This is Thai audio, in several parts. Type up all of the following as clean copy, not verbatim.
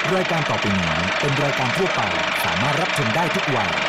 รายการต่อไปนี้เป็นรายการทั่วไปสามารถรับชมได้ทุกวัย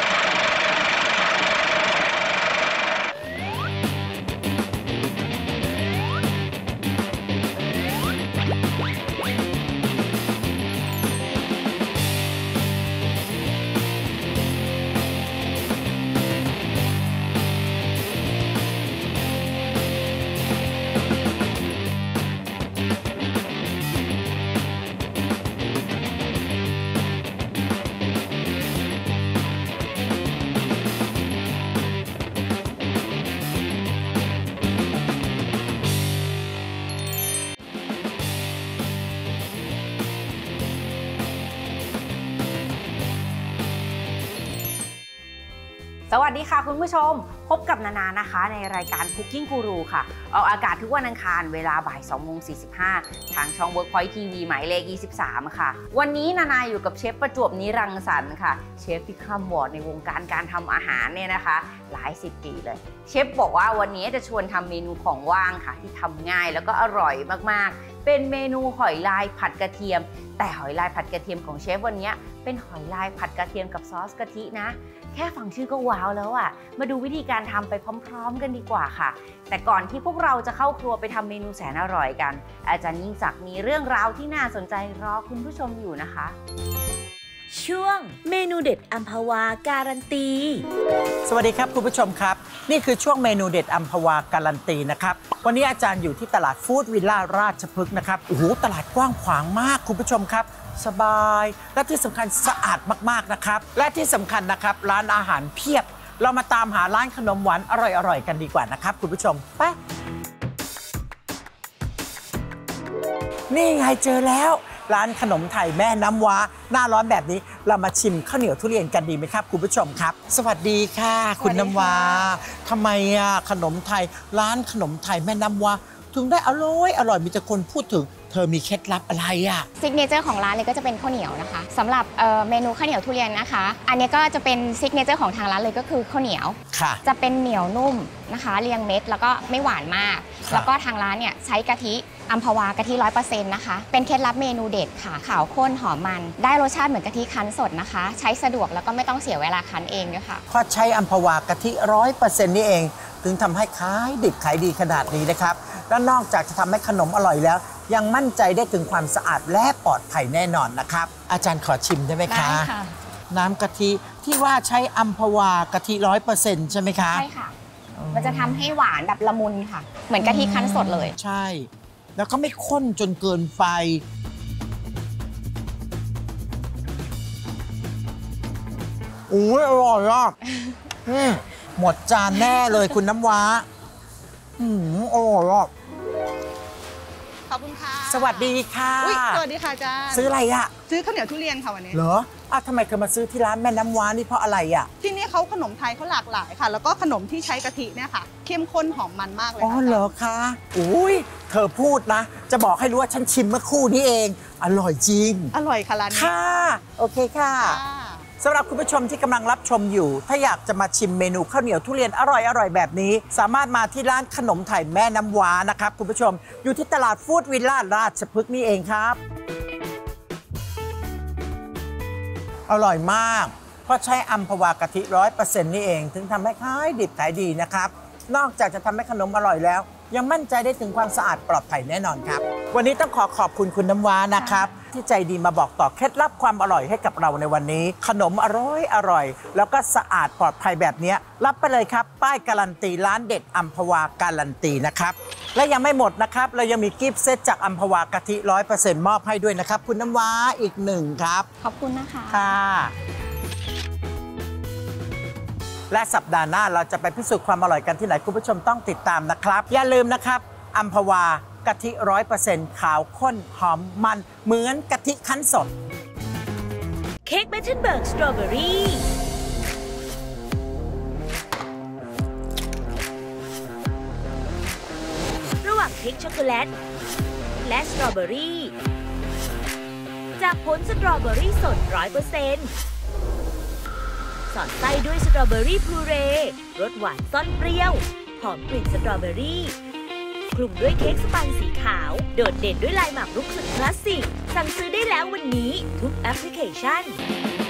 สวัสดีค่ะคุณผู้ชมพบกับนานานะคะในรายการ Cooking Guru ค่ะออกอากาศทุกวันอังคารเวลาบ่าย 2:45 ทางช่อง Workpoint TV หมายเลข 23 ค่ะวันนี้นานาอยู่กับเชฟประจวบนิรังสรรค์ค่ะเชฟที่คร่ำวอร์ดในวงการการทำอาหารเนี่ยนะคะหลายสิบปีเลยเชฟบอกว่าวันนี้จะชวนทำเมนูของว่างค่ะที่ทำง่ายแล้วก็อร่อยมากๆเป็นเมนูหอยลายผัดกระเทียมแต่หอยลายผัดกระเทียมของเชฟวันนี้เป็นหอยลายผัดกระเทียมกับซอสกะทินะแค่ฟังชื่อก็ว้าวแล้วอ่ะมาดูวิธีการทำไปพร้อมๆกันดีกว่าค่ะแต่ก่อนที่พวกเราจะเข้าครัวไปทำเมนูแสนอร่อยกันอาจารย์ยิ่งศักดิ์มีเรื่องราวที่น่าสนใจรอคุณผู้ชมอยู่นะคะช่วงเมนูเด็ดอัมพวาการันตีสวัสดีครับคุณผู้ชมครับนี่คือช่วงเมนูเด็ดอัมพวาการันตีนะครับวันนี้อาจารย์อยู่ที่ตลาดฟู้ดวิลล่าราชพฤกษ์นะครับโอ้โหตลาดกว้างขวางมากคุณผู้ชมครับสบายและที่สำคัญสะอาดมากๆนะครับและที่สำคัญนะครับร้านอาหารเพียบเรามาตามหาร้านขนมหวานอร่อยๆกันดีกว่านะครับคุณผู้ชมไปนี่ไงเจอแล้วร้านขนมไทยแม่น้ำว้าหน้าร้อนแบบนี้เรามาชิมข้าวเหนียวทุเรียนกันดีไหมครับคุณผู้ชมครับสวัสดีค่ะคุณน้ำว้าทำไมขนมไทยร้านขนมไทยแม่น้ำว้าถึงได้อร่อยมีแต่คนพูดถึงเธอมีเคล็ดลับอะไรซิกเนเจอร์ของร้านเลยก็จะเป็นข้าวเหนียวนะคะสำหรับเมนูข้าวเหนียวทุเรียนนะคะอันนี้ก็จะเป็นซิกเนเจอร์ของทางร้านเลยก็คือข้าวเหนียวจะเป็นเหนียวนุ่มนะคะเรียงเม็ดแล้วก็ไม่หวานมากแล้วก็ทางร้านเนี่ยใช้กะทิอัมพวากะทิ 100% นะคะเป็นเคล็ดลับเมนูเด็ดค่ะขาวข้นหอมมันได้รสชาติเหมือนกะทิคั้นสดนะคะใช้สะดวกแล้วก็ไม่ต้องเสียเวลาคั้นเองด้วยค่ะเพราะใช้อัมพวากะทิ 100% นี่เองถึงทำให้ขายดิบขายดีขนาดนี้นะครับและนอกจากจะทำให้ขนมอร่อยแล้วยังมั่นใจได้ถึงความสะอาดและปลอดภัยแน่นอนนะครับอาจารย์ขอชิมได้ไหมคะได้ค่ะน้ำกะทิที่ว่าใช้อัมพวากะทิ 100% ใช่ไหมคะใช่ค่ะมันจะทำให้หวานแบบละมุนค่ะเหมือนกะทิคั้นสดเลยใช่แล้วก็ไม่ข้นจนเกินไปโอ้ยอร่อยอ่ะหมดจานแน่เลยคุณน้ำว้าอร่อยอ่ะขอบคุณค่ะสวัสดีค่ะสวัสดีค่ะอาจารย์ซื้ออะไรอะซื้อข้าวเหนียวทุเรียนค่ะวันนี้เหรอทำไมเคยมาซื้อที่ร้านแม่น้ำว้านี่เพราะอะไรอะที่นี่เขาขนมไทยเขาหลากหลายค่ะแล้วก็ขนมที่ใช้กะทิเนี่ยค่ะเข้มข้นหอมมันมากเลยอ๋อเหรอคะอุ้ยเธอพูดนะจะบอกให้รู้ว่าฉันชิมเมื่อครู่นี้เองอร่อยจริงอร่อยค่ะร้านนี้ค่ะโอเคค่ะสำหรับคุณผู้ชมที่กำลังรับชมอยู่ถ้าอยากจะมาชิมเมนูข้าวเหนียวทุเรียนอร่อยแบบนี้สามารถมาที่ร้านขนมไทยแม่น้ำว้านะครับคุณผู้ชมอยู่ที่ตลาดฟู้ดวิลล่าราชพฤกษ์นี่เองครับอร่อยมากเพราะใช้อัมพวากะทิ 100% นี่เองถึงทำให้ขายดิบขายดีนะครับนอกจากจะทำให้ขนมอร่อยแล้วยังมั่นใจได้ถึงความสะอาดปลอดภัยแน่นอนครับวันนี้ต้องขอบคุณคุณน้ำว้านะครับที่ใจดีมาบอกต่อเคล็ดลับความอร่อยให้กับเราในวันนี้ขนมอร่อยแล้วก็สะอาดปลอดภัยแบบนี้รับไปเลยครับป้ายการันตีร้านเด็ดอัมพวาการันตีนะครับและยังไม่หมดนะครับเรายังมีกิฟต์เซตจากอัมพวากะทิ 100% มอบให้ด้วยนะครับคุณน้ำว้าอีก1ครับขอบคุณนะคะค่ะและสัปดาห์หน้าเราจะไปพิสูจน์ความอร่อยกันที่ไหนคุณผู้ชมต้องติดตามนะครับอย่าลืมนะครับอัมพวากะทิ 100% ขาวข้นหอมมันเหมือนกะทิคั้นสดเค้กเมทัลเบิร์กสตรอเบอรี่ระหว่างเค้กช็อกโกแลตและสตรอเบอรี่จากผลสตรอเบอรี่สด 100%สอดไส้ด้วยสตรอเบอรี่พูเรรสหวานซ่อนเปรี้ยวหอมกลิ่นสตรอเบอรี่คลุมด้วยเค้กสปันสีขาวโดดเด่นด้วยลายหมากรุกสุดคลาสสิกสั่งซื้อได้แล้ววันนี้ทุกแอปพลิเคชัน